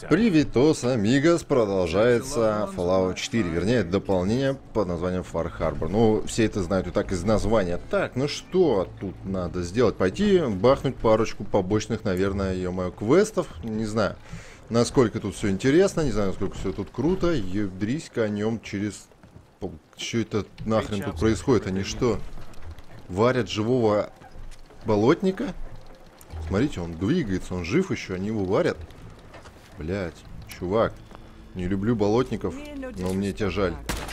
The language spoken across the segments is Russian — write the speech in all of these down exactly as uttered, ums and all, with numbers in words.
Привитос, амигос, продолжается Fallout четыре, вернее, дополнение под названием Far Harbor. Ну, все это знают и так из названия. Так, ну что тут надо сделать? Пойти бахнуть парочку побочных, наверное, ё-моё, квестов. Не знаю, насколько тут все интересно, не знаю, насколько все тут круто. Едрись конем через... Что это нахрен тут происходит? Они что, варят живого болотника? Смотрите, он двигается, он жив еще, они его варят. Блять, чувак, не люблю болотников, но мне тебя жаль.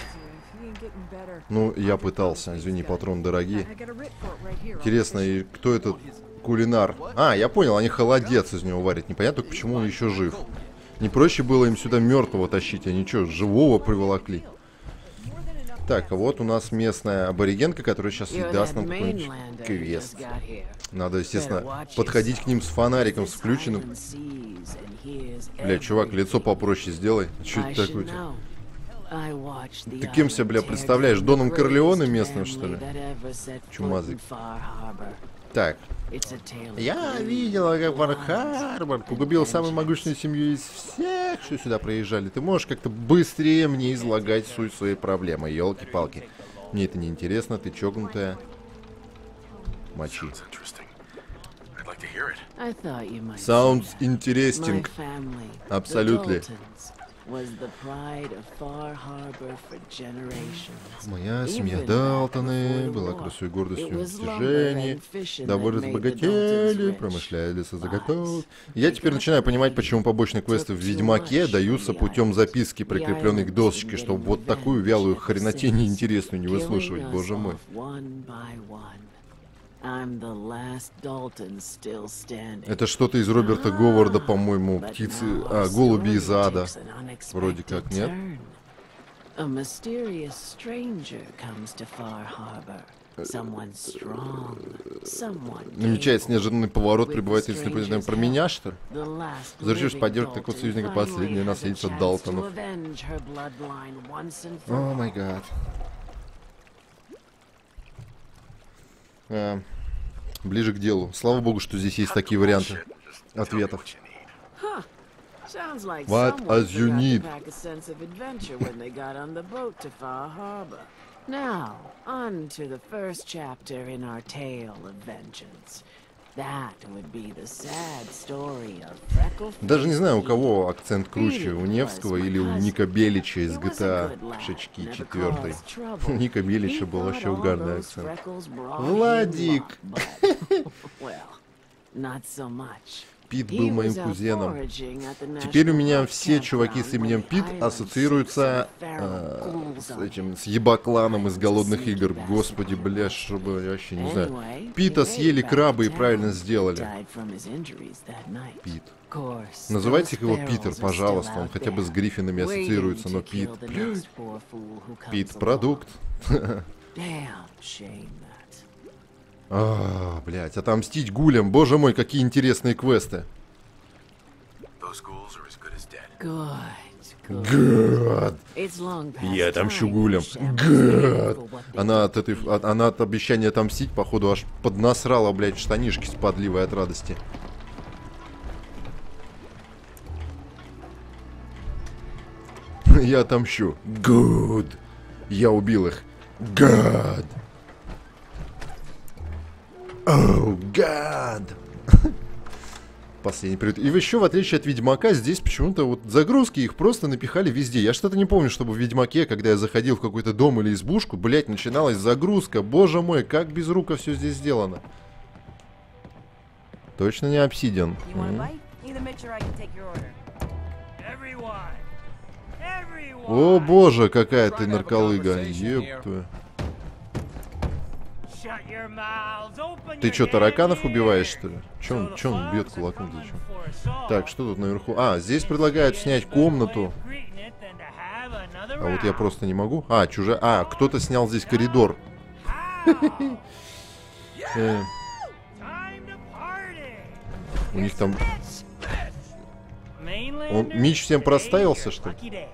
Ну, я пытался, извини, патрон дорогие. Интересно, и кто этот кулинар? А, я понял, они холодец из него варят. Непонятно только, почему он еще жив. Не проще было им сюда мертвого тащить, они что, живого приволокли? Так, а вот у нас местная аборигенка, которая сейчас и даст нам какой-нибудь квест. Надо, естественно, подходить к ним с фонариком, с включенным. Бля, чувак, лицо попроще сделай. Что это такое? Ты кем себя, бля, представляешь? Доном Корлеоне местным, что ли? Чумазый. Так. Я видела, как Фар-Харбор погубил самую могучную семью из всех, что сюда приезжали. Ты можешь как-то быстрее мне излагать суть своей проблемы, елки-палки. Мне это не интересно, ты чокнутая. Мочи. Sounds interesting. Абсолютно. Моя семья Далтоны была красой и гордостью достижений. Довольно разбогатели, промышляя лесозаготовок. Я теперь начинаю понимать, почему побочные квесты в Ведьмаке даются путем записки, прикрепленной к досочке, чтобы вот такую вялую хренотень неинтересную не выслушивать, боже мой. Это что-то из Роберта Говарда, по-моему, птицы, а, голуби из ада. Вроде как, нет? Намечается неожиданный поворот, прибывает единственный про меня, что ли? Заручившись поддержку такого союзника, последняя наследница Далтонов. О май гад. А, ближе к делу. Слава богу, что здесь есть такие варианты ответов. What as you need? Now, on to the first chapter in our tale of vengeance. That would be the sad story of Freckleface. Даже не знаю, у кого акцент круче, у Невского или у Ника Белича из джи ти эй шечки четвёртой. У Ника Белича был вообще угарный акцент. Владик! Пит был моим кузеном. Теперь у меня все чуваки с именем Пит ассоциируются э, с этим, с ебакланом из Голодных игр. Господи, бля, чтобы я вообще не знаю. Пита съели крабы и правильно сделали. Пит. Называйте его Питер, пожалуйста. Он хотя бы с Гриффинами ассоциируется, но Пит. Блядь. Пит продукт. А, блядь, отомстить гулям. Боже мой, какие интересные квесты. Гад. Я отомщу гулям. Гад. Она от этой, от, она от обещания отомстить, походу, аж поднасрала, блядь, штанишки спадливой от радости. Я отомщу. Good. Я убил их. God. Oh, God. Последний период. И еще, в отличие от Ведьмака, здесь почему-то вот загрузки их просто напихали везде. Я что-то не помню, чтобы в Ведьмаке, когда я заходил в какой-то дом или избушку, блять, начиналась загрузка. Боже мой, как безруко все здесь сделано. Точно не Обсидиан. Mm. О боже, какая ты нарколыга. Еб. Ты что, тараканов убиваешь, что ли? Че он, че он бьет кулаком? Зачем? Так, что тут наверху? А, здесь предлагают снять комнату. А вот я просто не могу. А, чужая... А, кто-то снял здесь коридор. У них там... Мич всем проставился, что ли?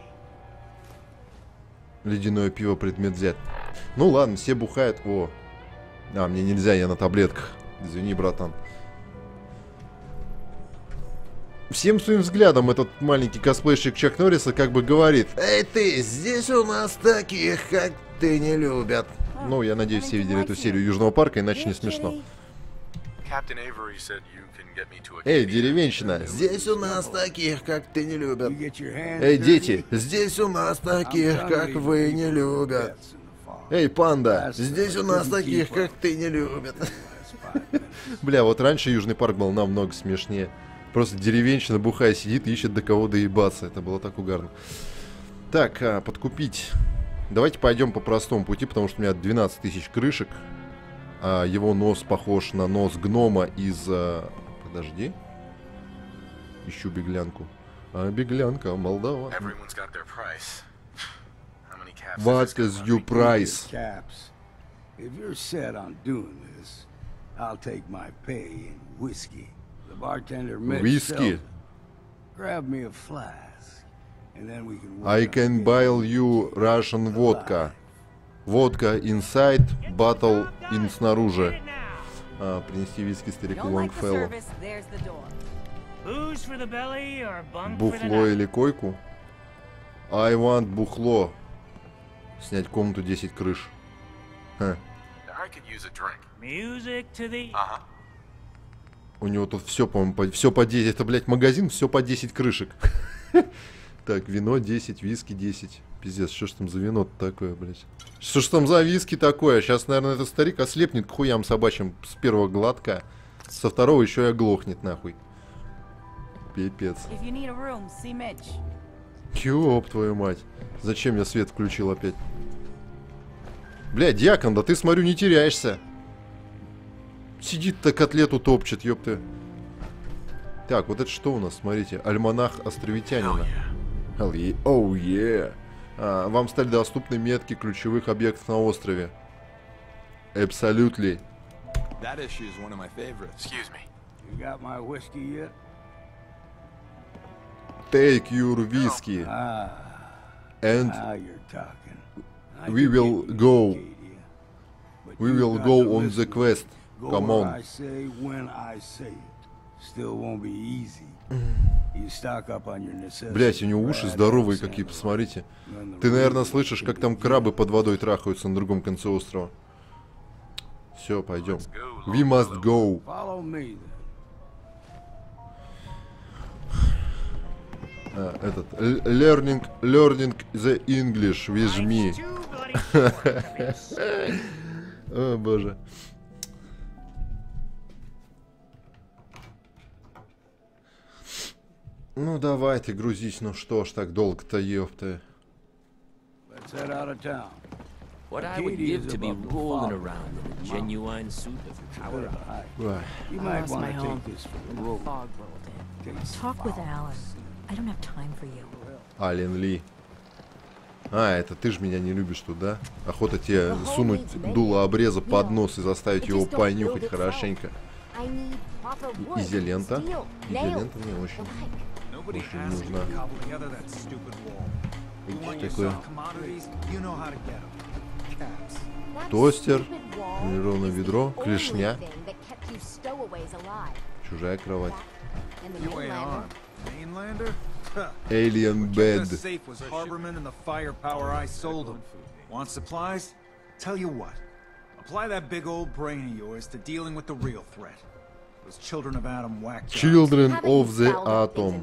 Ледяное пиво, предмет взят. Ну ладно, все бухают. О. А, мне нельзя, я на таблетках. Извини, братан. всем своим взглядом этот маленький косплейщик Чак Норриса как бы говорит: «Эй ты, здесь у нас таких, как ты, не любят». Ну, я надеюсь, все видели эту серию Южного парка, иначе не смешно. Эй, деревенщина, здесь у нас таких, как ты, не любят. Эй, дети, здесь у нас таких, как вы, не любят. Эй, панда, здесь у нас таких, как ты, не любят. Бля, вот раньше Южный парк был намного смешнее. Просто деревенщина бухая сидит и ищет до кого доебаться. Это было так угарно. Так, а, подкупить. Давайте пойдем по простому пути, потому что у меня двенадцать тысяч крышек. А его нос похож на нос гнома из... А... Подожди. Ищу беглянку. А беглянка, Молдова. What is your price? If you're set on doing this, I'll take my pay in whiskey. The bartender Whiskey. Grab me a flask, and then we can. I can buy you Russian vodka. Водка inside, bottle in снаружи. А, принести виски старику Лонгфеллу. Бухло или койку? I want бухло. Снять комнату десять крыш. Ха. Ага. У него тут все, по-моему, по, все по десять. Это, блядь, магазин, все по десять крышек. Так, вино десять, виски десять. Пиздец, что ж там за вино такое, блядь? Что ж там за виски такое? Сейчас, наверное, этот старик ослепнет к хуям собачьим с первого глотка. Со второго еще и оглохнет, нахуй. Пипец. Ёб твою мать. Зачем я свет включил опять? Бля, дьякон, да ты, смотрю, не теряешься. Сидит-то котлету топчет, ёпты. Так, вот это что у нас? Смотрите, альманах островитянина. Hell yeah. Oh yeah. А, вам стали доступны метки ключевых объектов на острове. Absolutely. Take your whiskey. And we will go. We will go on the quest. Come on. Блять, у него уши здоровые какие, посмотрите. Ты, наверное, слышишь, как там крабы под водой трахаются на другом конце острова. Все, пойдем. We must go. А, этот, learning, learning the English with me. О, боже. Ну давай ты грузись, ну что ж так долго-то, ёпта. What I would give to be rolling around in a genuine suit of power. You might want to take this for the road. Talk with Alan. I don't have time for you. Ален Ли. А, это ты ж меня не любишь тут, да? Охота тебе сунуть дуло обреза под нос и заставить его понюхать хорошенько. Изолента. Изолента мне очень, очень нужна. Что такое? Тостер, неровное ведро, клешня. Чужая кровать. Alien bed. Want supplies? Tell you what. Apply that big old brain of yours to dealing with the real threat. Those children of Adam whacked. Children of the Atom.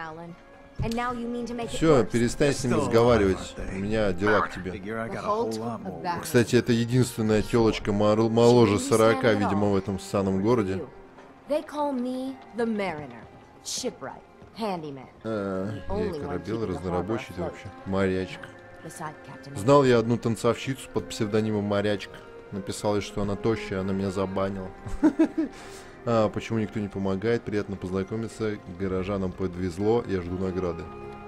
Все, перестань с ним разговаривать. У меня дела к тебе. Кстати, это единственная телочка моложе сорока, видимо, в этом ссаном городе. А, я корабел, разнорабочий, ты вообще морячка. Знал я одну танцовщицу под псевдонимом Морячка. Написала, что она тощая, она меня забанила. А, почему никто не помогает? Приятно познакомиться. Горожанам подвезло. Я жду награды.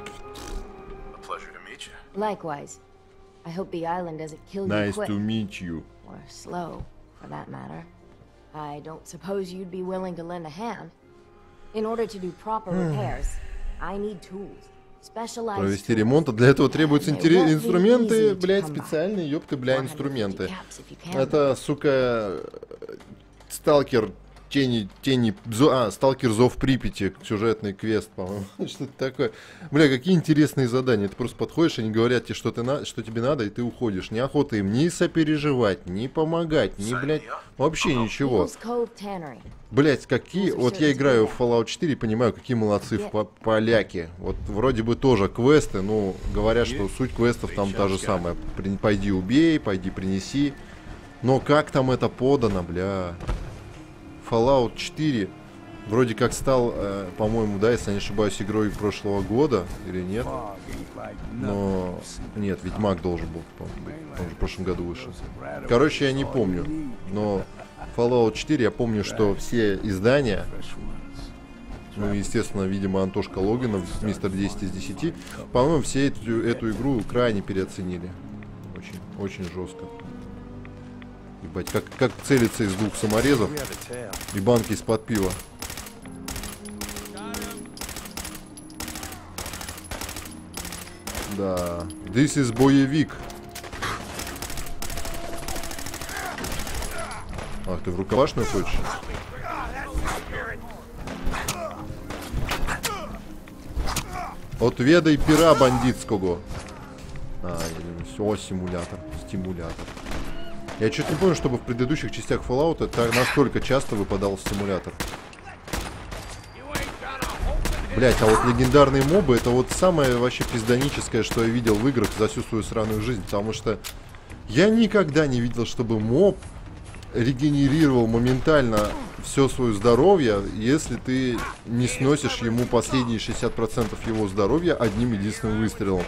Likewise. I hope the island doesn't kill you Nice quick. to meet you. Or slow, for that matter. I don't suppose you'd be willing to lend a hand. In order to do proper repairs, I need tools. Specialized Провести ремонт, а для этого требуются инструменты, блядь, специальные, ёпты, бля, инструменты. Это, сука, сталкер Тени, тени, зо, а, Сталкер Зов Припяти, сюжетный квест, по-моему. Что-то такое. Бля, какие интересные задания. Ты просто подходишь, они говорят тебе, что, ты на, что тебе надо, и ты уходишь. Неохота им ни сопереживать, ни помогать, ни, блядь, вообще ничего. Блядь, какие... Вот я играю в Fallout четыре и понимаю, какие молодцы в поляки. Вот вроде бы тоже квесты, ну, говорят, что суть квестов там та же самая. Пойди убей, пойди принеси. Но как там это подано, бля... Fallout четыре вроде как стал, э, по-моему, да, если я не ошибаюсь, игрой прошлого года, или нет? Но... Нет, Ведьмак должен был, по-моему, быть. Он же в прошлом году вышел. Короче, я не помню. Но Fallout четыре, я помню, что все издания, ну, естественно, видимо, Антошка Логинов, мистер десять из десяти, по-моему, все эту, эту игру крайне переоценили. Очень, очень жестко. Ебать, как, как целиться из двух саморезов и банки из-под пива. Да. This is боевик. Ах, ты в рукопашную хочешь? Отведай пера бандитского. А, все, симулятор. Стимулятор. Я что-то не помню, чтобы в предыдущих частях Fallout это настолько часто выпадал стимулятор. Блять, а вот легендарные мобы это вот самое вообще пизданическое, что я видел в играх за всю свою сраную жизнь. Потому что я никогда не видел, чтобы моб регенерировал моментально все свое здоровье, если ты не сносишь ему последние шестьдесят процентов его здоровья одним единственным выстрелом.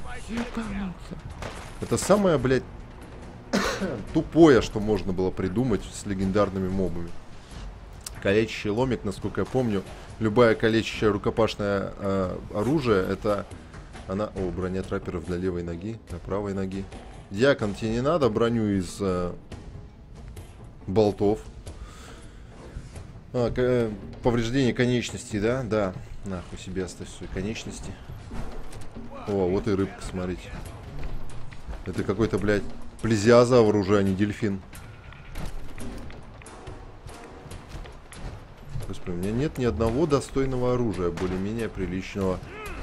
Это самое, блядь, тупое, что можно было придумать с легендарными мобами. Калечащий ломик, насколько я помню, любая калечащая рукопашное э, оружие, это она... О, броня трапперов для левой ноги, для правой ноги. Дьякон, тебе не надо броню из э, болтов. А, к, повреждение конечностей, да? Да. Нахуй себе оставь свои конечности. О, вот и рыбка, смотрите. Это какой-то, блядь, плезиозавр уже, а не дельфин. Господи, у меня нет ни одного достойного оружия, более-менее приличного,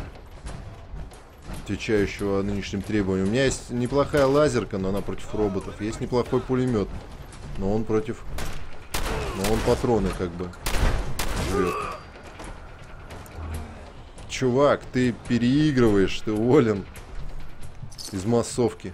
отвечающего нынешним требованиям. У меня есть неплохая лазерка, но она против роботов. Есть неплохой пулемет, но он против... Но он патроны как бы жрет. Чувак, ты переигрываешь, ты уволен из массовки.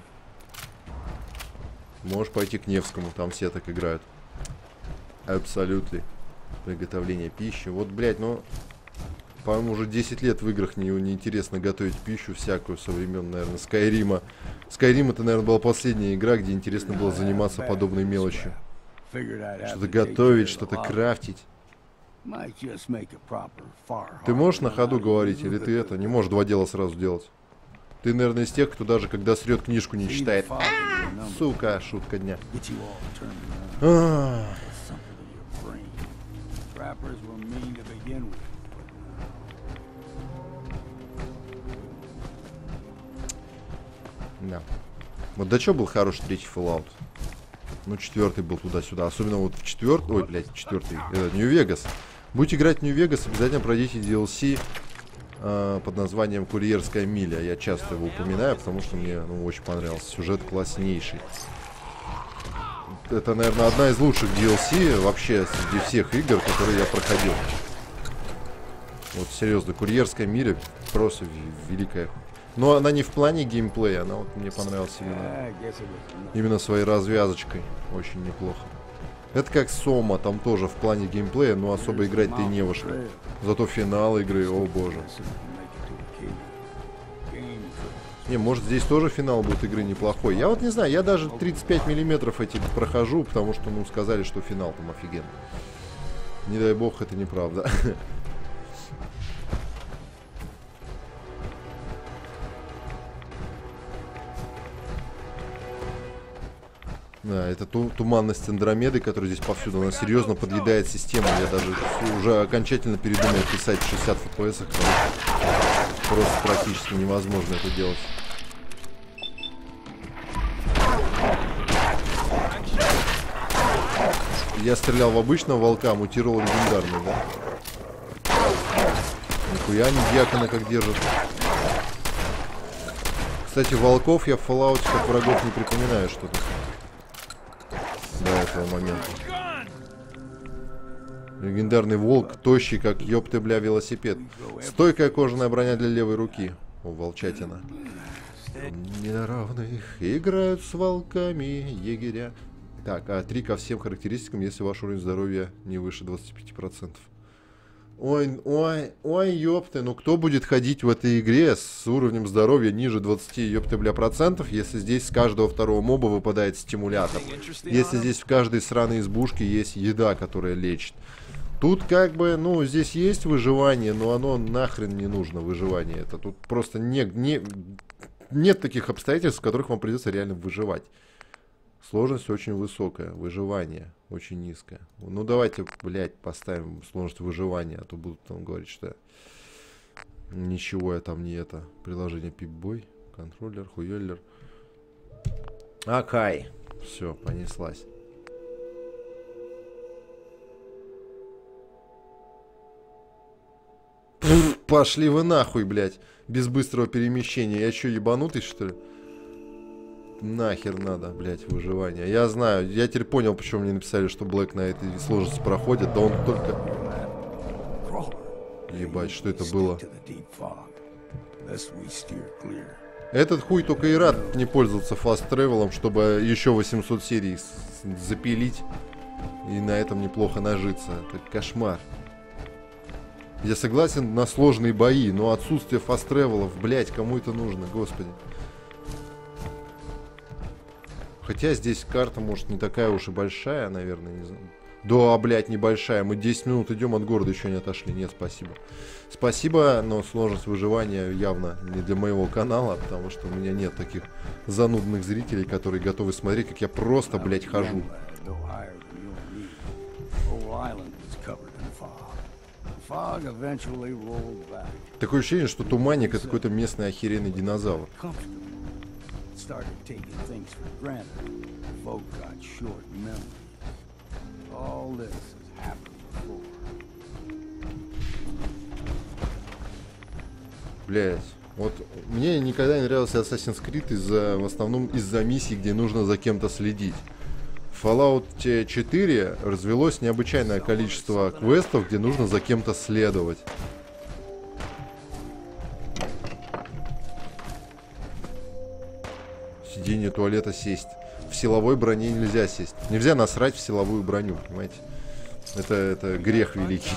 Можешь пойти к Невскому, там все так играют. Абсолютно. Приготовление пищи. Вот, блядь, ну, по-моему, уже десять лет в играх не, не интересно готовить пищу всякую со времен, наверное, Скайрима. Скайрим это, наверное, была последняя игра, где интересно было заниматься подобной мелочью. Что-то готовить, что-то крафтить. Ты можешь на ходу говорить, или ты это, не можешь два дела сразу делать? Ты, наверное, из тех, кто даже когда срет книжку не читает. А-а-а, сука, шутка дня. А-а-а. Да. Вот до чего был хороший третий Fallout? Ну, четвертый был туда-сюда. Особенно вот в четвертый... Ой, блядь, четвертый. Нью-Вегас. Будете играть в Нью-Вегас, обязательно пройдите ди эл си э, под названием «Курьерская миля». Я часто его упоминаю, потому что мне ну, очень понравился. Сюжет класснейший. Это, наверное, одна из лучших ди эл си вообще среди всех игр, которые я проходил. Вот, серьезно, «Курьерская миля» просто великая. Но она не в плане геймплея, она вот мне понравилась именно, именно своей развязочкой. Очень неплохо. Это как Сома, там тоже в плане геймплея, но особо играть ты не вышел. Зато финал игры, о боже. Не, может здесь тоже финал будет игры неплохой. Я вот не знаю, я даже тридцать пять миллиметров эти прохожу, потому что, ну, сказали, что финал там офигенный. Не дай бог, это неправда. Да, это ту туманность Андромеды, которая здесь повсюду, она серьезно подъедает систему. Я даже уже окончательно передумал писать в шестидесяти эф пи эс, потому что просто практически невозможно это делать. Я стрелял в обычного волка, а мутировал легендарный, да? Нихуя они дьякона как держат. Кстати, волков я в Fallout как врагов не припоминаю что-то. До этого момента. Легендарный волк, тощий, как ёпты, бля, велосипед. Стойкая кожаная броня для левой руки. О, волчатина. Неравных играют с волками егеря. Так, а три ко всем характеристикам, если ваш уровень здоровья не выше двадцати пяти процентов. Ой, ой, ой, ёпты, ну кто будет ходить в этой игре с уровнем здоровья ниже двадцати, ёпты, бля, процентов, если здесь с каждого второго моба выпадает стимулятор. Если здесь в каждой сраной избушке есть еда, которая лечит. Тут как бы, ну, здесь есть выживание, но оно нахрен не нужно, выживание. Это тут просто не, не, нет таких обстоятельств, в которых вам придется реально выживать. Сложность очень высокая, выживание очень низкое. Ну давайте, блядь, поставим сложность выживания, а то будут там говорить, что ничего я там не это. Приложение Пип-Бой, контроллер, хуёллер. Акай. Все, понеслась. Пфф, пошли вы нахуй, блядь. Без быстрого перемещения. Я что, ебанутый, что ли? Нахер надо, блядь, выживание. Я знаю, я теперь понял, почему мне написали, что Блэк на этой сложности проходит. Да он только... Ебать, что это было? Этот хуй только и рад не пользоваться фаст-тревелом, чтобы еще восемьсот серий запилить и на этом неплохо нажиться. Это кошмар. Я согласен на сложные бои, но отсутствие фаст-тревелов, блядь, кому это нужно, господи. Хотя здесь карта, может, не такая уж и большая, наверное, не знаю. Да, блядь, небольшая. Мы десять минут идем от города, еще не отошли. Нет, спасибо. Спасибо, но сложность выживания явно не для моего канала, потому что у меня нет таких занудных зрителей, которые готовы смотреть, как я просто, блядь, хожу. Такое ощущение, что Туманник — это какой-то местный охеренный динозавр. Started taking things for granted. Folk got short memories. All this has happened before. Блять, вот мне никогда не нравился Assassin's Creed из-за, в основном из-за миссий, где нужно за кем-то следить. В Fallout четыре развелось необычайное количество квестов, где нужно за кем-то следовать. Сиденье туалета сесть. В силовой броне нельзя сесть. Нельзя насрать в силовую броню, понимаете? Это, это грех великий.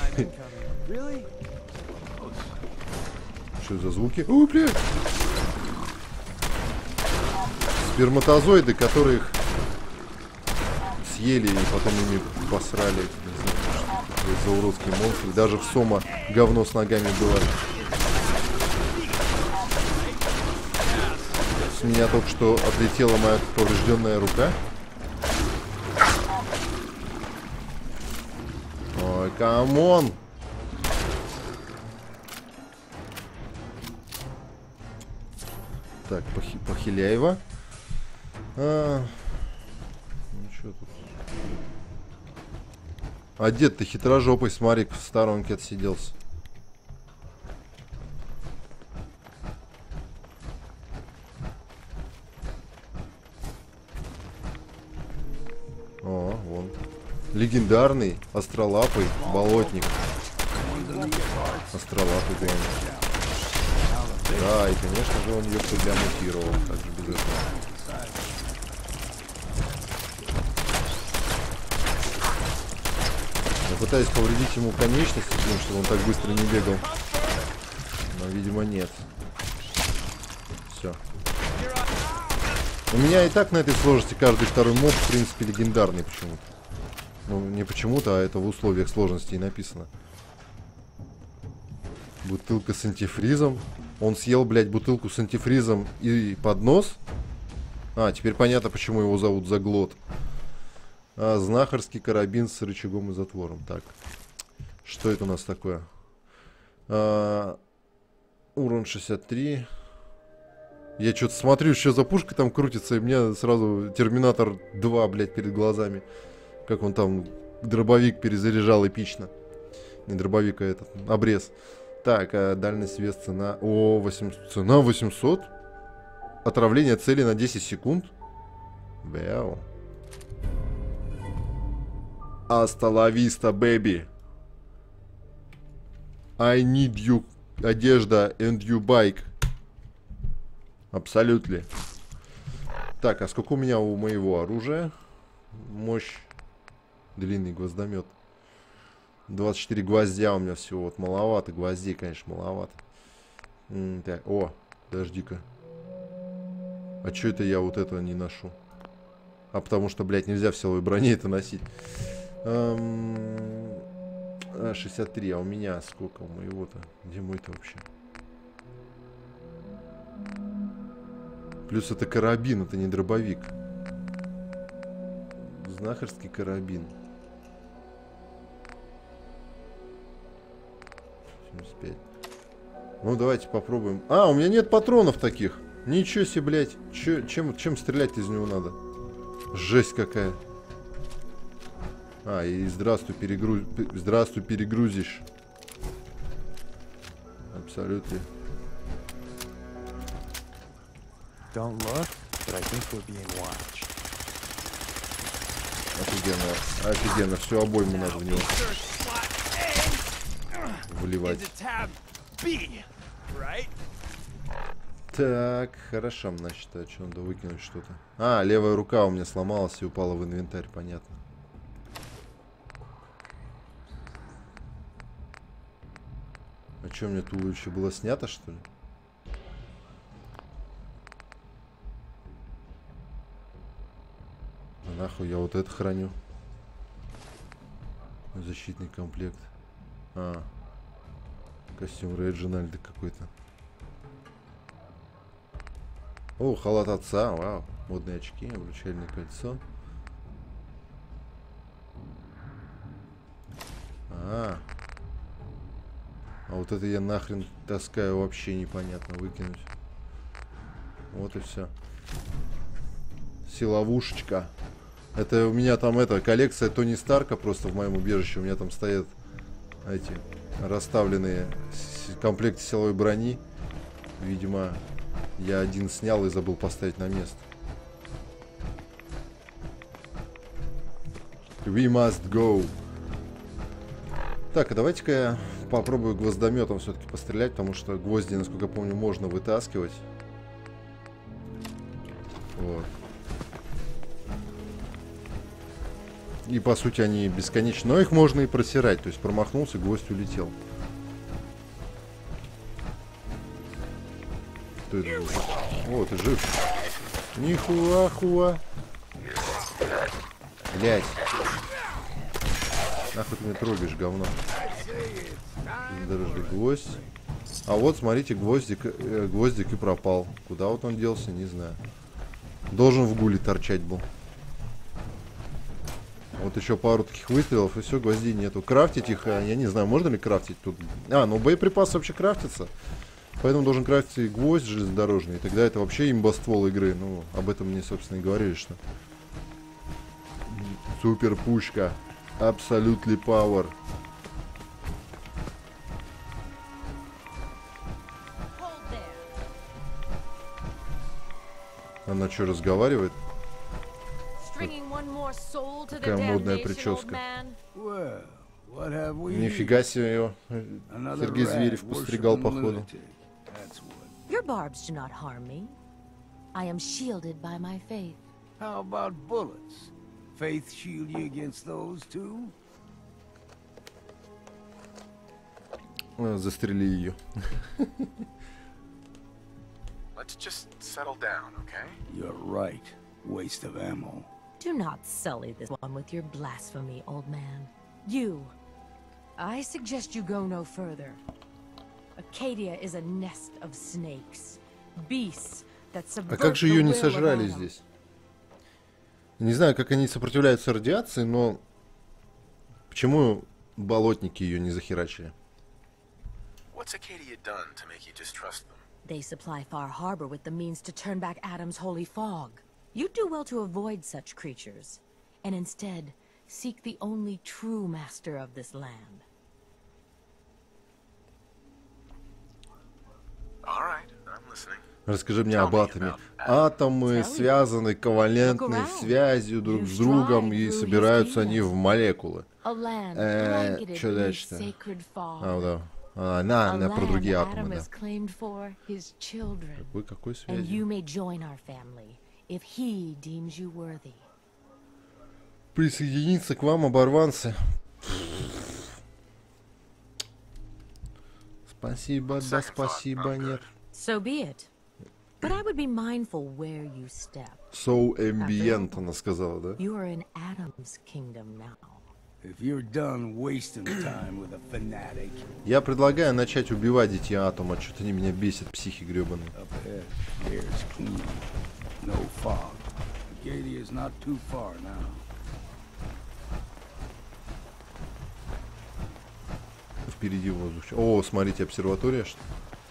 Что за звуки? Ой, блядь! Сперматозоиды, которых съели и потом ими посрали. Не знаю, что за уродские монстры. Даже в Сома говно с ногами было. С меня только что отлетела моя поврежденная рука. Ой, камон! Так, похи Похиляева. А, ну что тут? А дед ты хитрожопый, смотри, в сторонке отсиделся. О, вон. Легендарный, остролапый болотник. Остролапый, главное. Да, и конечно же он ее туда мутировал. Как же без этого. Я пытаюсь повредить ему конечности, чтобы он так быстро не бегал. Но, видимо, нет. Все. У меня и так на этой сложности каждый второй моб, в принципе, легендарный почему-то. Ну, не почему-то, а это в условиях сложности и написано. Бутылка с антифризом. Он съел, блядь, бутылку с антифризом и поднос. А, теперь понятно, почему его зовут Заглот. А, знахарский карабин с рычагом и затвором. Так, что это у нас такое? А, урон шестьдесят три. Я что-то смотрю, что за пушка там крутится, и мне сразу Терминатор два, блядь, перед глазами. Как он там дробовик перезаряжал эпично. Не дробовик, а этот, обрез. Так, а дальность, вес, цена... О, восемьсот. Цена восемьсот? Отравление цели на десять секунд? Вау. Hasta la vista, baby. I need you. Одежда and you bike. Абсолютно. Так, а сколько у меня у моего оружия? Мощь. Длинный гвоздомет. двадцать четыре гвоздя у меня всего. Вот маловато. Гвоздей, конечно, маловато. М-м, так, о, подожди-ка. А чё это я вот этого не ношу? А потому что, блядь, нельзя в силовой броне это носить. Эм... А, шестьдесят три. А у меня сколько у моего-то? Где мой-то вообще? Плюс это карабин, это не дробовик. Знахарский карабин. семьдесят пять. Ну, давайте попробуем. А, у меня нет патронов таких. Ничего себе, блядь. Чё, чем, чем стрелять из него надо? Жесть какая. А, и здравствуй, перегруз... здравствуй, перегрузишь. Абсолютно. Don't look, but I think we're being watched. Офигенно, офигенно. Все обойму надо в него вливать. Так, хорошо, значит, а что, надо выкинуть что-то. А, левая рука у меня сломалась и упала в инвентарь, понятно. А что, мне туловище было снято, что ли? А нахуй я вот это храню? Защитный комплект. А, костюм Реджинальда какой-то. О, халат отца, вау. Модные очки, обручальное кольцо. А, а вот это я нахрен таскаю, вообще непонятно, выкинуть. Вот и все. Силовушечка. Это у меня там это коллекция Тони Старка просто в моем убежище. У меня там стоят эти расставленные комплекты силовой брони. Видимо, я один снял и забыл поставить на место. We must go. Так, а давайте-ка я попробую гвоздометом все-таки пострелять, потому что гвозди, насколько я помню, можно вытаскивать. Вот. И по сути они бесконечны. Но их можно и просирать. То есть промахнулся, гвоздь улетел. Ты... О, ты жив. Нихуахуа. Блять. Нахуй ты меня трогаешь, говно. Дорожный гвоздь. А вот, смотрите, гвоздик, э, гвоздик и пропал. Куда вот он делся, не знаю. Должен в гуле торчать был. Вот еще пару таких выстрелов, и все, гвоздей нету. Крафтить их, я не знаю, можно ли крафтить тут. А, ну боеприпасы вообще крафтятся. Поэтому должен крафтить и гвоздь железнодорожный. И тогда это вообще имбоствол игры. Ну, об этом мне, собственно, и говорили, что... Супер пушка. Absolutely power. Она что, разговаривает? Какая модная прическа. Нифига себе его. Сергей Зверев постригал, походу. Your barbs do not harm me. I am shielded by my faith. How about bullets? Faith shield you against those too? Застрели ее. Let's just settle down, okay? You're right. Waste of ammo. Do not sully this one with your blasphemy, old man. You. I suggest you go no further. Acadia is a nest of snakes. Beasts that subvert. А как же ее не сожрали здесь? Не знаю, как они сопротивляются радиации, но почему болотники ее не захерачили? What's Acadia done to make you distrust them? They supply Far Harbor with the means to turn back Adam's holy fog. You'd do well to avoid such creatures, and instead seek the only true master of this land. All right, I'm listening. Расскажи мне об атоме. Атомы связаны ковалентной связью друг с другом, и собираются они в молекулы. Э, что дальше-то? А, да. А, на, на, про другие атомы, да. Какой, какой связью? Присоединиться к вам, оборванцы. Спасибо, да спасибо, нет. So be it. But I would be mindful where you step. So ambient, она сказала, да? You are in Adam's kingdom now. If you're done wasting time with a fanatic. Я предлагаю начать убивать детей атома. Что-то они меня бесят, психи гребаные. Up ahead, there's clean. No fog. Acadia is not too far now. Впереди воздух. О, смотрите, обсерватория, что ли?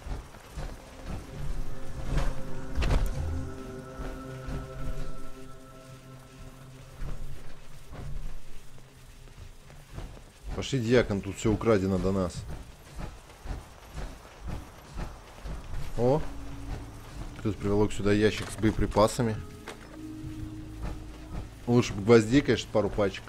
Пошли, дьякон, тут все украдено до нас. О! Кто-то приволок сюда ящик с боеприпасами. Лучше бы гвоздей, конечно, пару пачек.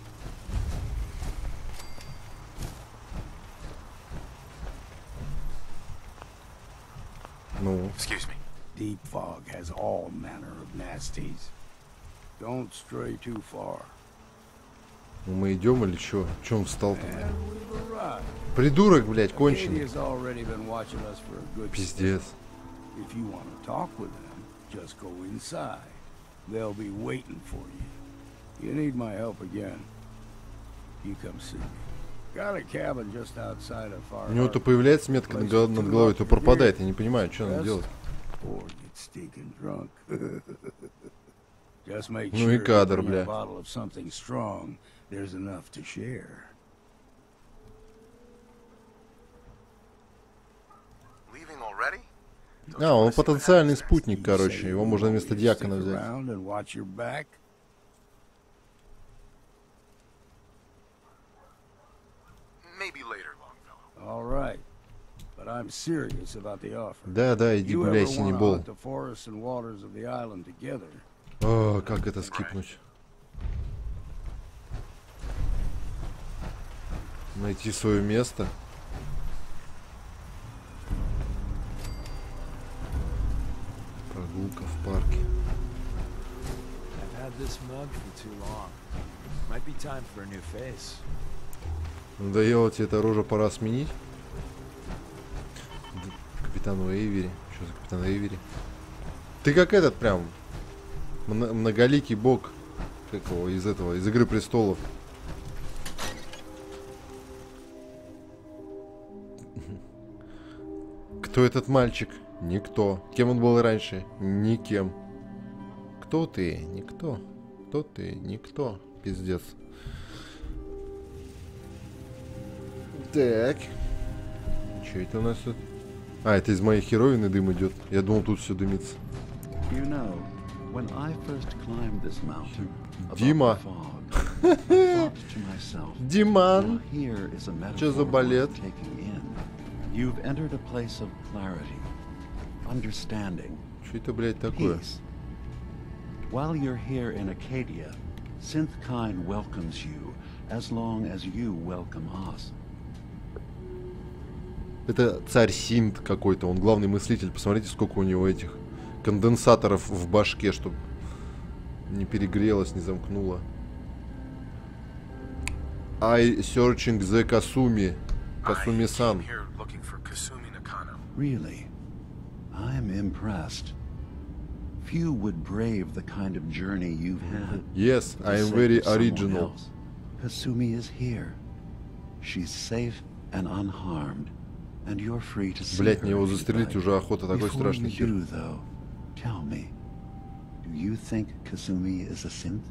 Ну. Excuse me. Deep fog has all manner of nasties. Don't stray too far. Ну мы идем или что? Че он встал-то? Придурок, блядь, конченый. Пиздец. У него то появляется метка над головой, то пропадает. Я не понимаю, что надо делать. Ну и кадр, бля. There's enough to share. Leaving already? А, он потенциальный спутник, короче. Его можно вместо дьякона взять. Да, да, иди гуляй, синий бол. О, как это скипнуть? Найти свое место. Прогулка в парке. Надоело тебе эта рожа, пора сменить. Капитану Эйвери. Что за капитан Эйвери? Ты как этот прям многоликий бог. Как его из этого, из Игры престолов. Кто этот мальчик? Никто. Кем он был раньше? Никем. Кто ты? Никто. Кто ты? Никто. Пиздец. Так. Что это у нас тут? А, это из моей херовины дым идет. Я думал, тут все дымится. Дима. Диман. Что за балет? You've entered a place of clarity, understanding, что это, блядь, такое? Peace. While you're here in Acadia, Synthkind welcomes you as long as you welcome us. Это царь Синт какой-то, он главный мыслитель. Посмотрите, сколько у него этих конденсаторов в башке, чтобы не перегрелось, не замкнуло. I searching the Kasumi. Kasumi-сан. Really? I'm impressed. Few would brave the kind of journey you've had. Yes, I am very original. Kasumi is here. She's safe and unharmed, and you're free to see her. Блять, мне его застрелить уже охота, такой страшный хер. Before you do, though, tell me, do you think Kasumi is a synth?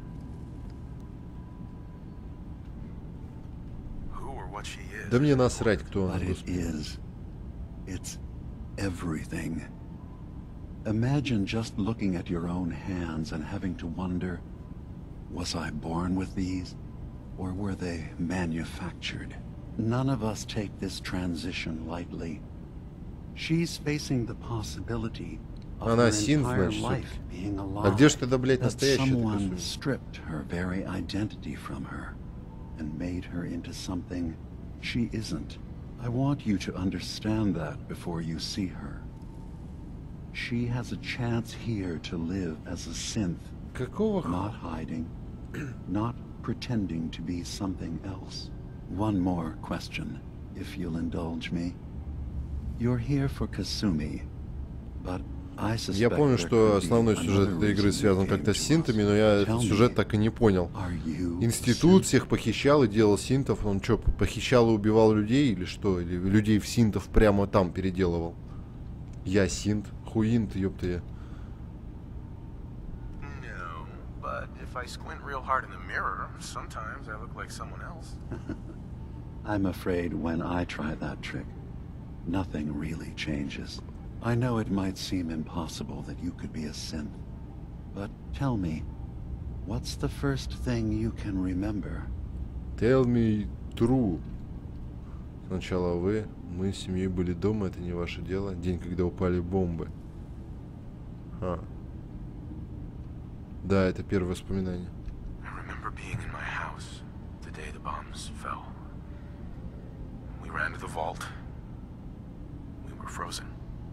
Who or what she is? Да мне насрать, кто она. But it is. It's everything. Imagine just looking at your own hands and having to wonder, Was I born with these, or were they manufactured? None of us take this transition lightly. She's facing the possibility of Она her синт, entire значит, life being a А lie. где ж тогда, блядь, That настоящая someone Касуми? stripped her very identity from her and made her into something she isn't. I want you to understand that before you see her. She has a chance here to live as a synth. Какого Not hiding, not pretending to be something else. One more question, if you'll indulge me. You're here for Kasumi, but I suspect Я помню, there что could be основной сюжет another этой игры reason you связан came как-то с to синтами, us. но я Tell этот me, сюжет так и не понял. are you Институт synth? всех похищал и делал синтов. Он что, похищал и убивал людей или что? Или людей в синтов прямо там переделывал? Я синт. Хуинт, ёпта я. No, but if I squint real hard in the mirror, sometimes I look like someone else. I'm afraid when I try that trick, nothing really changes. I know it might seem impossible that you could be a synth, but tell me, what's the first thing you can remember? Tell me true. Сначала вы, мы с семьей были дома, это не ваше дело. День, когда упали бомбы. А. Да, это первое воспоминание. I remember being in my house the day the bombs fell. We ran to the vault. We were frozen.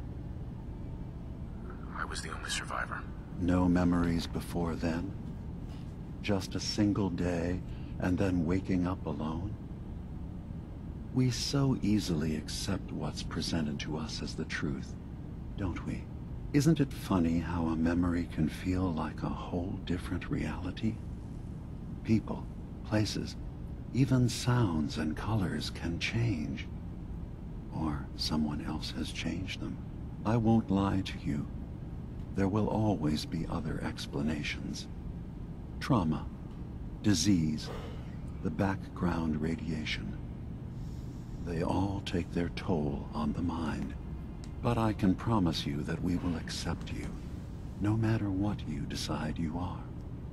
I was the only survivor. No memories before then? Just a single day, and then waking up alone? We so easily accept what's presented to us as the truth, don't we? Isn't it funny how a memory can feel like a whole different reality? People, places, even sounds and colors can change. Or someone else has changed them. I won't lie to you. There will always be other explanations. Trauma, disease, the background radiation. They all take their toll on the mind. But I can promise you that we will accept you, no matter what you decide you are.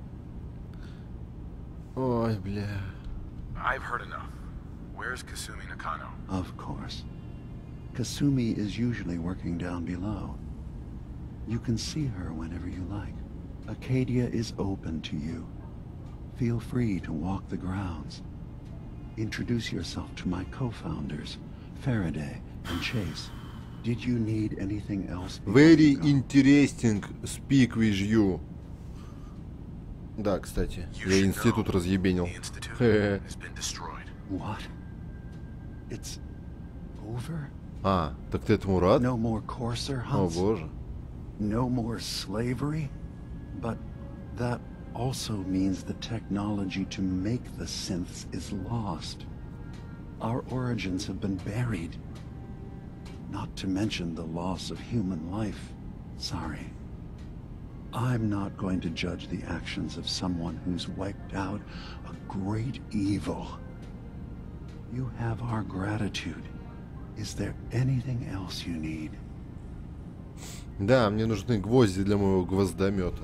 Ой, бля. I've heard enough. Where's Kasumi Nakano? Of course. Kasumi is usually working down below. You can see her whenever you like. Acadia is open to you. Feel free to walk the grounds. Introduce yourself to my co-founders, Faraday and Chase. Did you need anything else? Very interesting speak with you. Да, кстати, я институт разъебенил. What? It's over? А, так ты этому рад? No more courser О hunts? боже. No more slavery? But that also means the technology to make the synths is lost. Our origins have been buried. Not to mention the loss of human life. Sorry. I'm not going to judge the actions of someone who's wiped out a great evil. You have our gratitude. Is there anything else you need? Да, мне нужны гвозди для моего гвоздомета.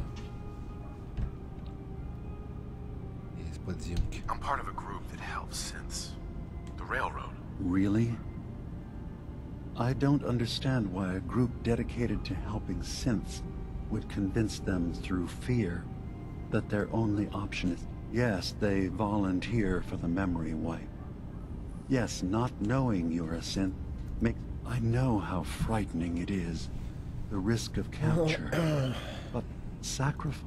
Из подземки. I'm part of a group that helps synths. The Railroad. Really? I don't understand why a group dedicated to helping synths would convince them through fear that their only option is... Yes, they volunteer for the memory wipe. Yes, not knowing you're a synth makes... I know how frightening it is. The risk of capture. But sacrifice...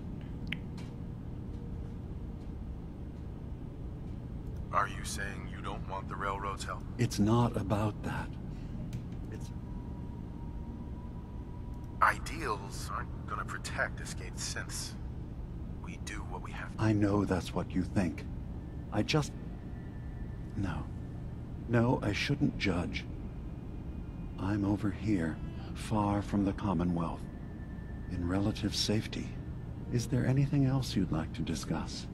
Are you saying you don't want the Railroad's help? It's not about that. It's... Ideals aren't gonna protect escaped synths. We do what we have to. I know that's what you think. I just... No. No, I shouldn't judge. I'm over here, far from the Commonwealth, in relative safety. Is there anything else you'd like to discuss?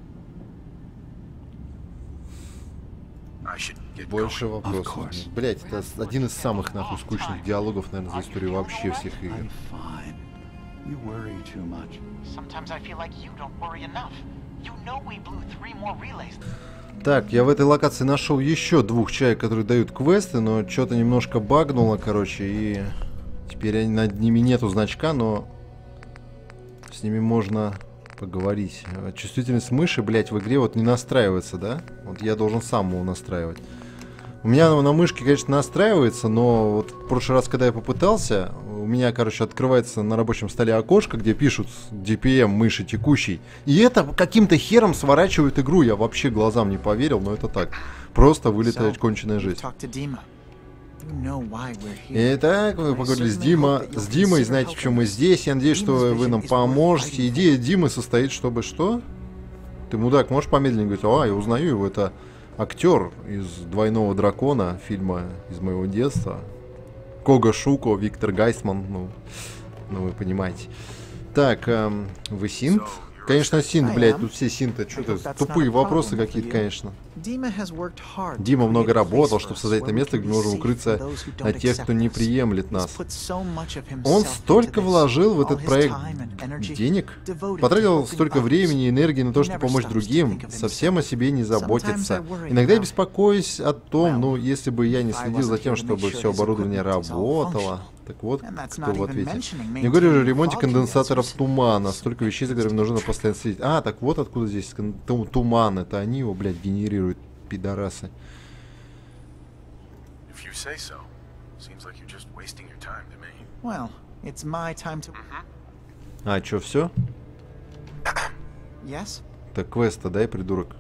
I should get Больше going. вопросов. Блять, это один из самых нахуй скучных диалогов, наверное, за историю вообще всех игр. I'm fine. You worry too much. Sometimes I feel like you don't worry enough. Так, я в этой локации нашел еще двух человек, которые дают квесты, но что-то немножко багнуло, короче, и теперь над ними нету значка, но с ними можно поговорить. Чувствительность мыши, блядь, в игре вот не настраивается, да? Вот я должен сам его настраивать. У меня на, на мышке, конечно, настраивается, но вот в прошлый раз, когда я попытался, у меня, короче, открывается на рабочем столе окошко, где пишут ди пи эм мыши текущей. И это каким-то хером сворачивает игру. Я вообще глазам не поверил, но это так. Просто вылетает конченая жизнь. Итак, вы поговорили с Дима, с Димой, знаете, почему мы здесь. Я надеюсь, что вы нам поможете. Идея Димы состоит, чтобы что? Ты, мудак, можешь помедленнее говорить? А, я узнаю его, это актер из «Двойного дракона», фильма из моего детства. Кога Шуко, Виктор Гайсман, ну, ну вы понимаете. Так, эм, вы синт? Конечно, синт, блядь, тут все синты. Что-то тупые вопросы какие-то, конечно. Дима много работал, чтобы создать это место, где мы можем укрыться от тех, кто не приемлет нас. Он столько вложил в этот проект денег, потратил столько времени и энергии на то, чтобы помочь другим, совсем о себе не заботится. Иногда я беспокоюсь о том, ну, если бы я не следил за тем, чтобы все оборудование работало. Так вот, кто в ответе. Не говорю уже о ремонте конденсаторов тумана. Столько вещей, за которыми нужно постоянно следить. А, так вот откуда здесь туман. Это они его, блядь, генерируют, пидорасы. А, чё, все? Так квест-то дай, придурок.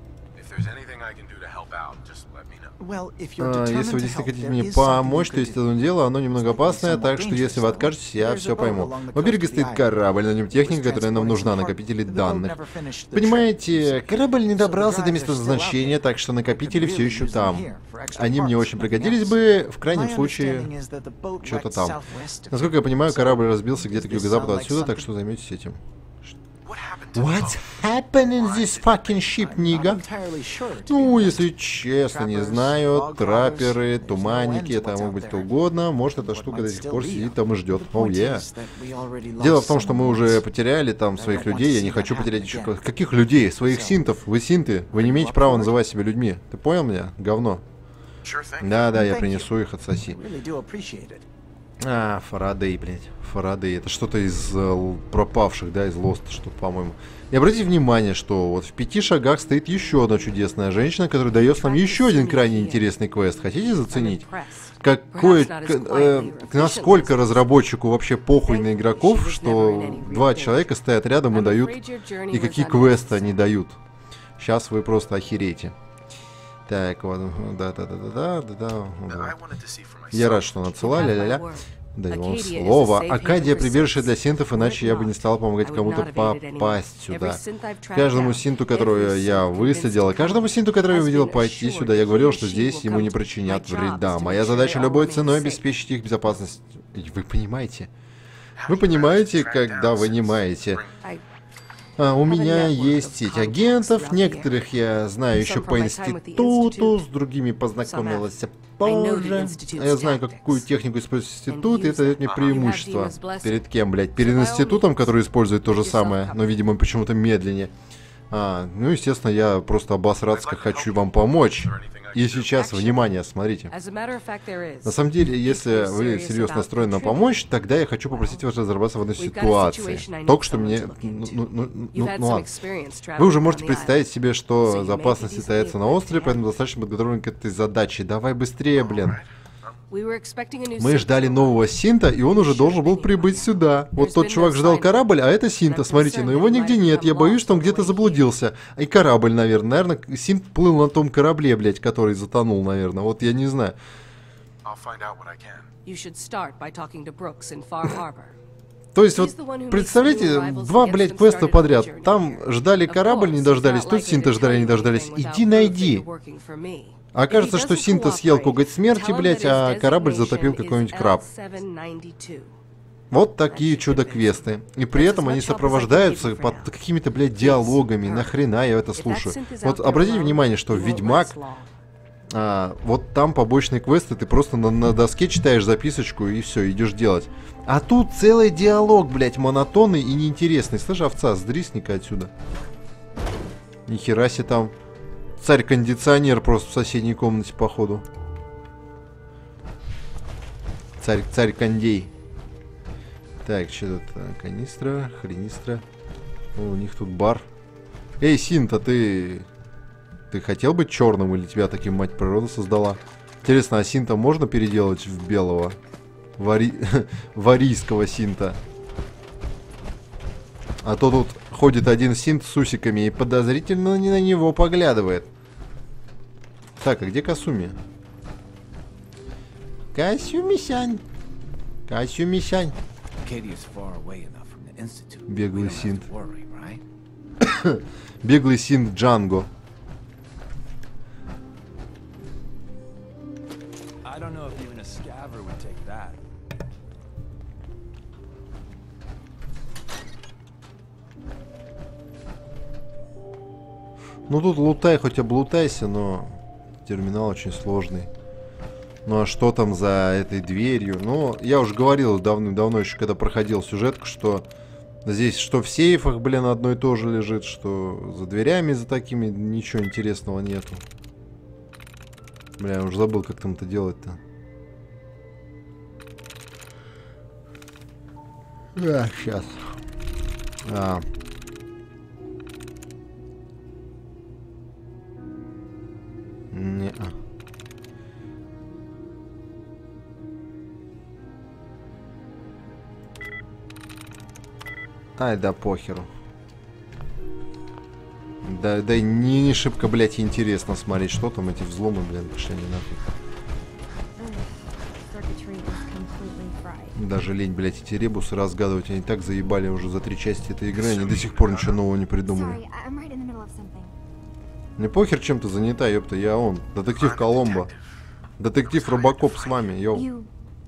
А, если вы действительно хотите мне помочь, то есть это дело, оно немного опасное, так что если вы откажетесь, я все пойму. У берега стоит корабль, на нем техника, которая нам нужна, накопители данных. Понимаете, корабль не добрался до места назначения, так что накопители все еще там. Они мне очень пригодились бы, в крайнем случае, что-то там. Насколько я понимаю, корабль разбился где-то к юго-западу отсюда, так что займитесь этим. What happened in this fucking ship, nigga? Ну, если честно, не знаю. Трапперы, туманники, это может быть кто угодно. Может, эта штука до сих пор сидит там и ждет. Oh, yeah. Дело в том, что мы уже потеряли там своих людей. Я не хочу потерять еще... Каких людей? Своих синтов. Вы синты. Вы не имеете права называть себя людьми. Ты понял меня? Говно. Да-да, я принесу их, отсоси. А, Фарадей, блядь. Фарадей. Это что-то из э, пропавших, да, из Lost, что, по-моему. И обратите внимание, что вот в пяти шагах стоит еще одна чудесная женщина, которая дает нам еще один крайне интересный квест. Хотите заценить? Какой, э, насколько разработчику вообще похуй на игроков, что два человека стоят рядом и дают, и какие квесты они дают. Сейчас вы просто охереете. Так, вот, да-да-да-да-да-да. Я рад, что надсылали, ля-ля. Даю вам слово. Акадия прибежище для синтов, иначе я бы не стал помогать кому-то попасть сюда. Каждому синту, которого я выследил, и каждому синту, который я увидел пойти сюда, я говорил, что здесь ему не причинят вреда. Моя задача любой ценой обеспечить их безопасность. Вы понимаете? Вы понимаете, когда вы не маете. А, у меня есть сеть агентов, некоторых я знаю еще по институту, с другими познакомилась позже. Я знаю, какую технику использует институт, и это дает мне преимущество. Перед кем, блядь? Перед институтом, который использует то же самое, но, видимо, почему-то медленнее. А, ну, естественно, я просто обосраться хочу вам помочь. И сейчас, внимание, смотрите. На самом деле, если вы серьезно настроены на помощь, тогда я хочу попросить вас разобраться в одной ситуации. Только что мне... Ну, ну, ну, ну, ну ладно. Вы уже можете представить себе, что за опасность остается на острове, поэтому достаточно подготовлены к этой задаче. Давай быстрее, блин. Мы ждали нового синта, и он уже должен был прибыть сюда. Вот тот чувак ждал корабль, а это синта, смотрите, но его нигде нет. Я боюсь, что он где-то заблудился. И корабль, наверное. Наверное, синт плыл на том корабле, блядь, который затонул, наверное. Вот я не знаю. То есть, вот, представляете, два, блядь, квеста подряд. Там ждали корабль, не дождались, тут синта ждали, не дождались. Иди найди. Окажется, что синта съел коготь смерти, блядь, а корабль затопил какой-нибудь краб. Вот такие чудо-квесты. И при этом они сопровождаются под какими-то, блядь, диалогами. Нахрена я это слушаю? Вот обратите внимание, что Ведьмак... А, вот там побочные квесты, ты просто на, на доске читаешь записочку и все, идешь делать. А тут целый диалог, блядь, монотонный и неинтересный. Слышь, овца, сдрисни-ка отсюда. Нихера себе там. Царь-кондиционер просто в соседней комнате, походу. Царь, царь-кондей. Так, что тут? Канистра, хренистра. О, у них тут бар. Эй, Синта, ты... Ты хотел быть черным или тебя таким мать природа создала? Интересно, а Синта можно переделать в белого? Вари... Варийского Синта. А то тут ходит один Синт с усиками и подозрительно не на него поглядывает. Так, а где Касуми? Касуми-сянь. Касуми-сянь. Беглый Синт. Беглый Синт Джанго. Ну тут лутай, хоть облутайся, но терминал очень сложный. Ну а что там за этой дверью? Ну, я уже говорил давным-давно еще, когда проходил сюжетку, что здесь что в сейфах, блин, одно и то же лежит, что за дверями за такими ничего интересного нету. Бля, я уже забыл, как там это делать-то. Да, сейчас. А. Не-а. Ай, да похеру. Да, да не, не шибко, блядь, интересно смотреть, что там эти взломы, блин, пошли не нафиг. Даже лень, блядь, эти ребусы разгадывать. Они так заебали уже за три части этой игры, они до сих пор ничего нового не придумали. Мне похер, чем ты занята, ёпта, я он. Детектив Коломбо. Детектив Робокоп с вами, йоу.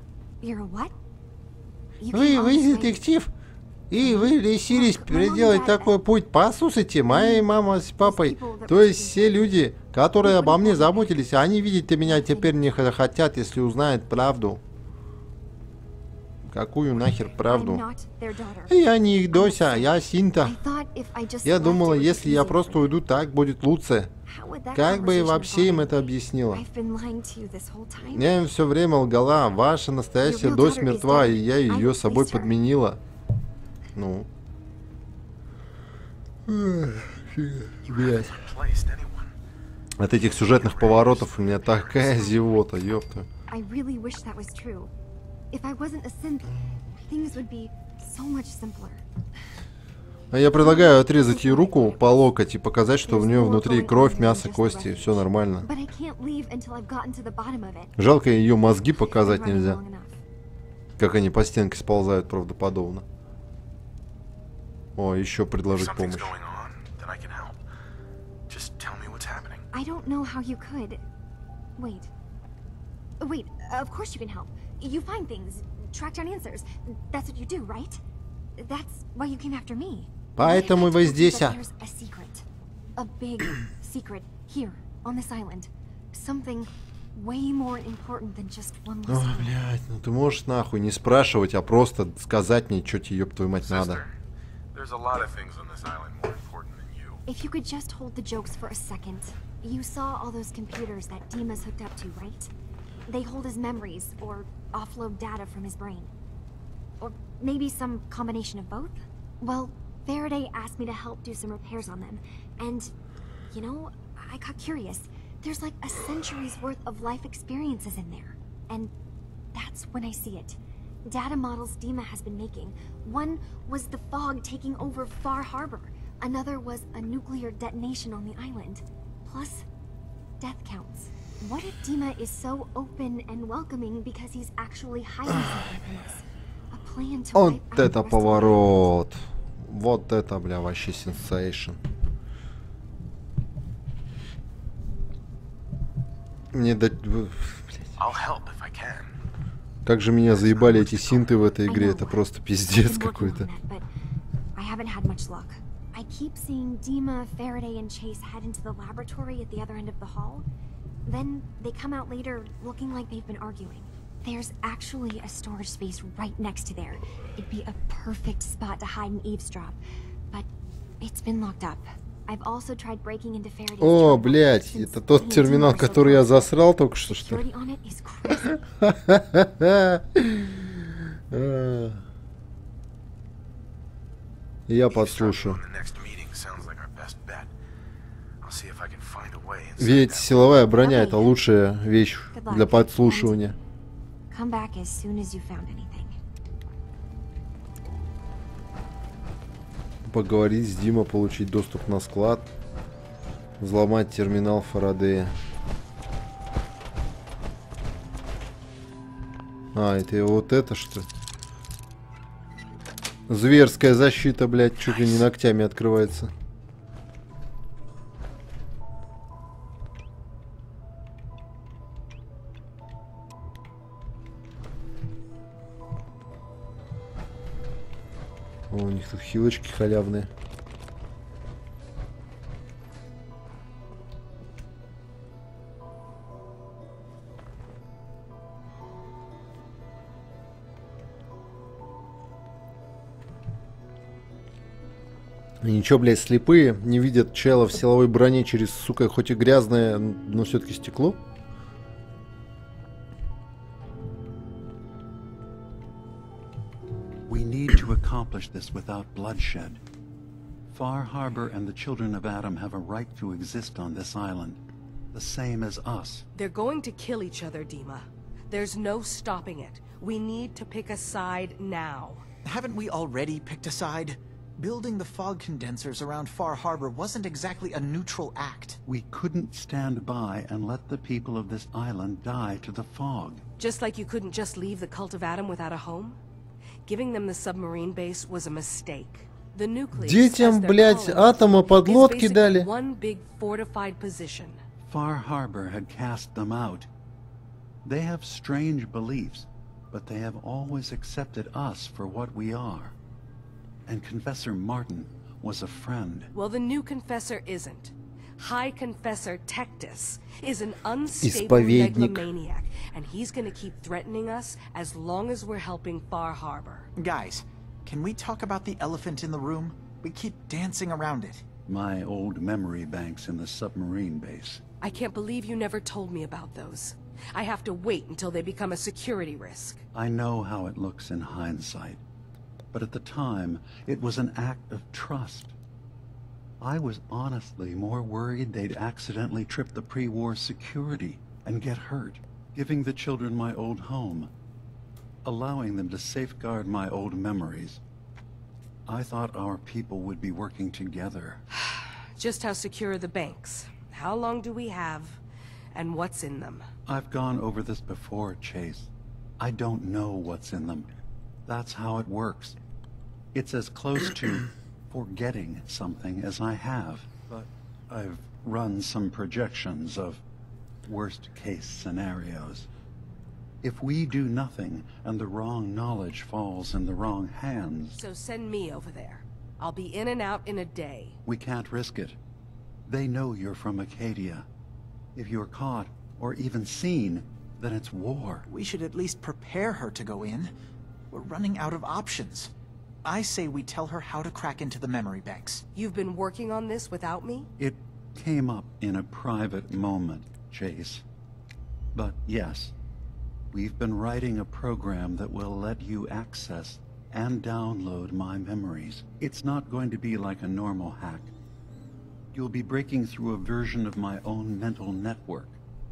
Вы, вы детектив? И вы решились переделать такой путь. Послушайте, моя мама с папой, то есть все люди, которые обо мне заботились, они видеть меня теперь не хотят, если узнают правду. Какую нахер правду? Я не их Дося, я Синта. Я думала, если я просто уйду, так будет лучше. Как бы и вообще им это объяснила? Я им все время лгала. Ваша настоящая Дось мертва, и я ее собой подменила. Ну. Блять. От этих сюжетных поворотов у меня такая зевота, ёпта. А я предлагаю отрезать ей руку по локоть и показать, что в нее внутри кровь, мясо, кости, все нормально. Жалко, ее мозги показать нельзя. Как они по стенке сползают правдоподобно. О, еще предложить помощь. You find things, track down answers. That's what you do, right? That's why you came after me. Поэтому вы здесь. A big secret here on this island. Something way more important than just one little. Ой, блядь, ну ты можешь нахуй не спрашивать, а просто сказать мне, что тебе, ёб твою мать, надо. If you could just hold the jokes for a second. You saw all those computers that Dima's hooked up to, right? They hold his memories, or offload data from his brain. Or maybe some combination of both? Well, Faraday asked me to help do some repairs on them. And, you know, I got curious. There's like a century's worth of life experiences in there. And that's when I see it. Data models Dima has been making. One was the fog taking over Far Harbor. Another was a nuclear detonation on the island. Plus, death counts. What if Dima is so open and welcoming because he's actually hiding something from us? A plan to Вот это поворот. Вот это, бля, вообще сенсейшн. Мне дать... Как же меня заебали эти синты в этой игре. Это просто пиздец какой-то. I keep seeing Dima, Faraday, and Chase head into the laboratory at the other end of the hall. Then they come out later looking like they've been arguing. There's actually a storage space right next to there. It'd be a perfect spot to hide and eavesdrop. But it's been locked up. О, блядь, это тот терминал, который я засрал только что, что ли? Я подслушаю. Ведь силовая броня — это лучшая вещь для подслушивания. Поговорить с Дима, получить доступ на склад, взломать терминал Фарадея. А, это вот это что? Зверская защита, блядь, чуть ли не ногтями открывается. О, у них тут хилочки халявные. И ничего, блядь, слепые, не видят чела в силовой броне через, сука, хоть и грязное, но все-таки стекло. We need to accomplish this without bloodshed. Far Harbor and the children of Adam have a right to exist on this island, the same as us. They're going to kill each other, Dima. There's no stopping it. We need to pick a side now. Haven't we already picked a side? Building the fog condensers around Far Harbor wasn't exactly a neutral act. We couldn't stand by and let the people of this island die to the fog. Just like you couldn't just leave the Cult of Adam without a home? Giving them the submarine base was a mistake. The nucleus, детям, блядь, атома подлодки дали. One big fortified position. Far Harbor had cast them out. They have strange beliefs, but they have always accepted us for what we are. And Confessor Martin was a friend. Well, the new Confessor isn't. High Confessor Tectus is an unstable megalomaniac, and he's gonna keep threatening us as long as we're helping Far Harbor. Guys, can we talk about the elephant in the room? We keep dancing around it. My old memory banks in the submarine base. I can't believe you never told me about those. I have to wait until they become a security risk. I know how it looks in hindsight. But at the time, it was an act of trust. I was honestly more worried they'd accidentally trip the pre-war security and get hurt, giving the children my old home, allowing them to safeguard my old memories. I thought our people would be working together. Just how secure are the banks? How long do we have? And what's in them? I've gone over this before, Chase. I don't know what's in them. That's how it works. It's as close to forgetting something as I have. But I've run some projections of worst-case scenarios. If we do nothing and the wrong knowledge falls in the wrong hands... So send me over there. I'll be in and out in a day. We can't risk it. They know you're from Acadia. If you're caught, or even seen, then it's war. We should at least prepare her to go in. We're running out of options. I say we tell her how to crack into the memory banks. You've been working on this without me? It came up in a private moment, Chase. But yes, we've been writing a program that will let you access and download my memories. It's not going to be like a normal hack. You'll be breaking through a version of my own mental network.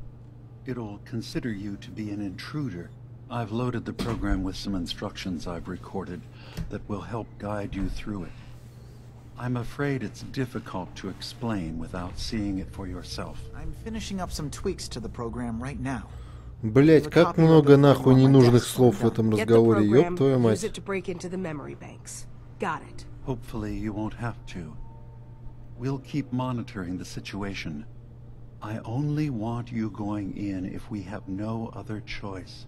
It'll consider you to be an intruder. I've loaded the program with some instructions I've recorded that will help guide you through it. I'm afraid it's difficult to explain without seeing it for yourself. I'm finishing up some tweaks to the program right now. Блять, как много нахуй ненужных слов в этом разговоре, ёб твою мать. Hopefully you won't have to. We'll keep monitoring the situation. I only want you going in if we have no other choice.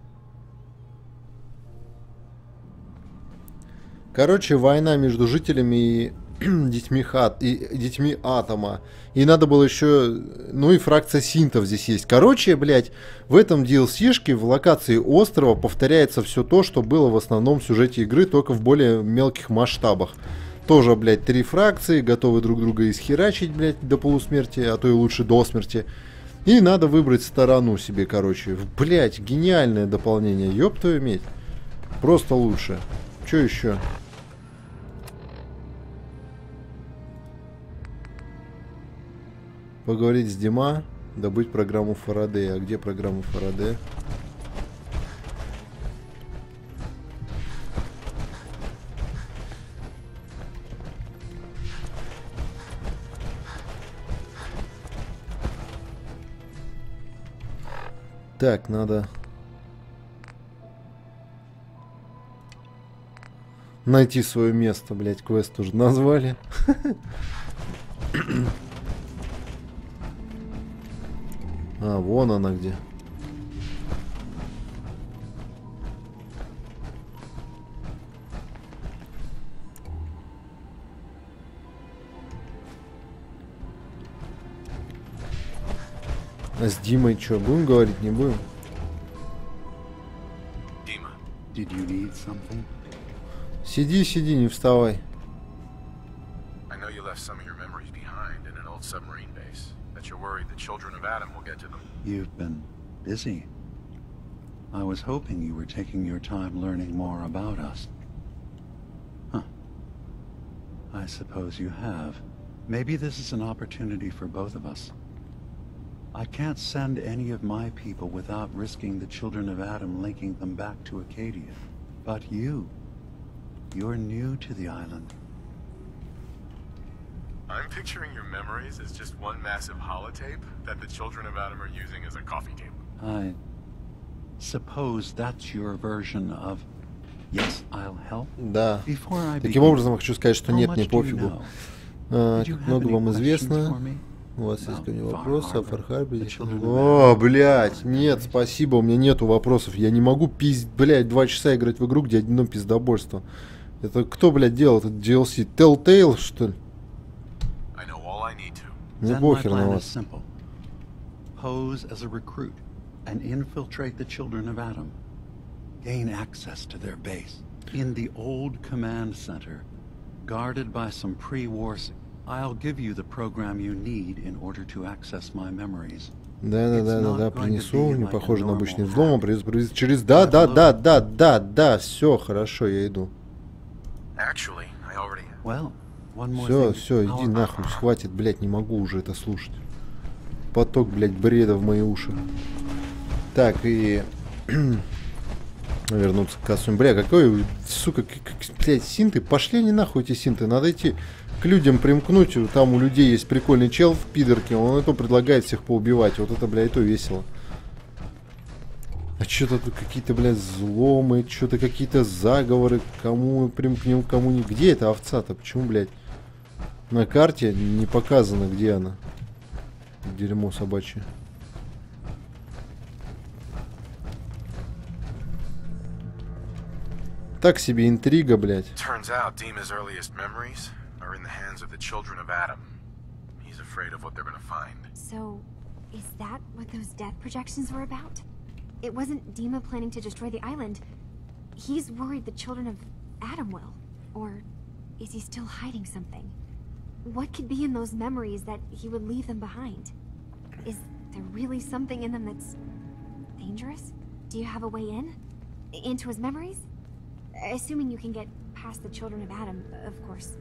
Короче, война между жителями и детьми, хат, и детьми атома. И надо было еще... Ну и фракция синтов здесь есть. Короче, блядь, в этом ди эл си-шке в локации острова повторяется все то, что было в основном в сюжете игры, только в более мелких масштабах. тоже, блядь, три фракции, готовы друг друга исхерачить, блядь, до полусмерти, а то и лучше до смерти. И надо выбрать сторону себе, короче. Блядь, гениальное дополнение, ёб твою медь. Просто лучше. Чё еще? Поговорить с Дима, добыть программу Фарадея. А где программа Фарадея? Так, надо найти свое место, блять, квест уже назвали. А, вон она где. А с Димой что, будем говорить, не будем? Дима, did you need something? Сиди, сиди, не вставай. I know you left some of your memories behind in an old submarine base. That you're worried the children of Adam will get to them. You've been busy. I was hoping you were taking your time learning more about us. Huh. I suppose you have. Maybe this is an opportunity for both of us. I can't send any of my people without risking the children of Adam linking them back to Acadia. But you, you're new to the island. I'm picturing your memories as just one massive holotape that the children of Adam are using as a coffee table. I suppose that's your version of yes, I'll help. Да. Таким образом, хочу сказать, что нет, не пофигу. А, как много вам известно. У вас есть ко мне вопросы о Фархарбе? О, блядь, нет, спасибо, у меня нету вопросов. Я не могу пиздить, блядь, два часа играть в игру, где одно пиздобольство. Это кто, блядь, делал этот ди эл си? Telltale, что ли? Мне похер на вас. Pose as a recruit and infiltrate the children of Adam. Gain access to their base in the old command center, guarded by some pre-war. I'll give you the program you need in order to access my memories. Да, да, да, да, да, принесу. Не похоже на обычный взлом, придется провести через. Да, да, да, да, да, да, все хорошо, я иду. Все, все, иди нахуй, хватит, блядь, не могу уже это слушать. Поток, блядь, бреда в мои уши. Так, и вернуться к косым. Бля, какой, сука, блядь, синты. Пошли они нахуй эти синты. Надо идти к людям примкнуть. Там у людей есть прикольный чел в пидорке. Он это предлагает всех поубивать. Вот это, блядь, то весело. А что-то тут какие-то, блядь, взломы. Что-то какие-то заговоры. Кому примкнем, кому не. Где эта овца-то? Почему, блядь, на карте не показано, где она? Дерьмо собачье. Так себе интрига, блядь. Turns out Dima's earliest memories are in the hands of the children of Adam. He's afraid of what they're gonna find. So, is that what those death projections were about? It wasn't Dima planning to destroy the island. He's worried the children of Adam will. Or is he still hiding something? What could be in those memories that he would leave them behind? Is there really something in them that's dangerous? Do you have a way in? Into his memories? Assuming you can get past the children of Adam, of course.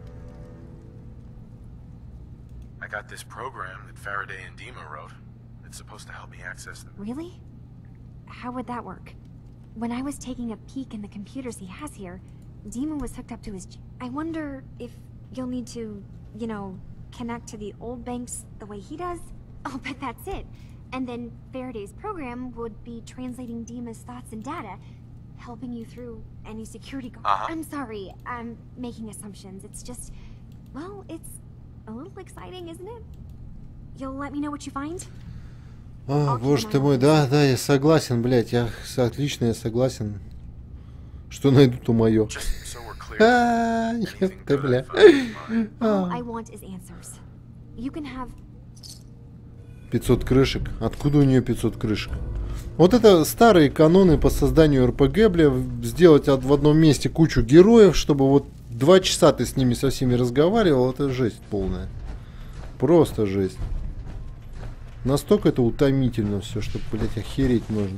I got this program that Faraday and Dima wrote. It's supposed to help me access them. Really? How would that work? When I was taking a peek in the computers he has here, Dima was hooked up to his... I wonder if you'll need to, you know, connect to the old banks the way he does? I'll bet that's it. And then Faraday's program would be translating Dima's thoughts and data, helping you through any security guard. Uh-huh. I'm sorry, I'm making assumptions. It's just, well, it's a little exciting, isn't it? You'll let me know what you find? А, боже ты мой, да, да, я согласен, блядь, я отлично, я согласен. Что найду, то мое. А, ёпта, бля. пятьсот крышек. Откуда у нее пятьсот крышек? Вот это старые каноны по созданию эр пэ гэ, бля, сделать в одном месте кучу героев, чтобы вот два часа ты с ними со всеми разговаривал, это жесть полная. Просто жесть. Настолько это утомительно все, что, блядь, охереть можно.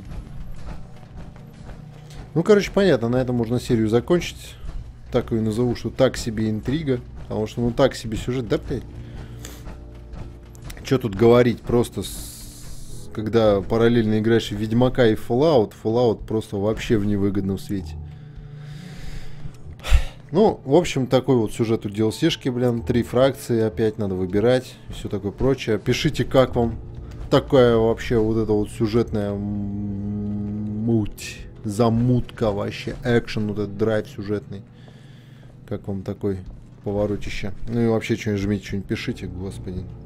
Ну, короче, понятно, на этом можно серию закончить. Так ее назову, что так себе интрига. Потому что, ну, так себе сюжет, да, блядь. Что тут говорить, просто с... когда параллельно играешь в Ведьмака и Fallout, Fallout просто вообще в невыгодном свете. Ну, в общем, такой вот сюжет у ди эл си-шки, блин, три фракции, опять надо выбирать, и все такое прочее. Пишите, как вам такая вообще вот эта вот сюжетная муть, замутка вообще, экшен, вот этот драйв сюжетный. Как вам такой поворотище? Ну и вообще что-нибудь жмите, что-нибудь пишите, господин.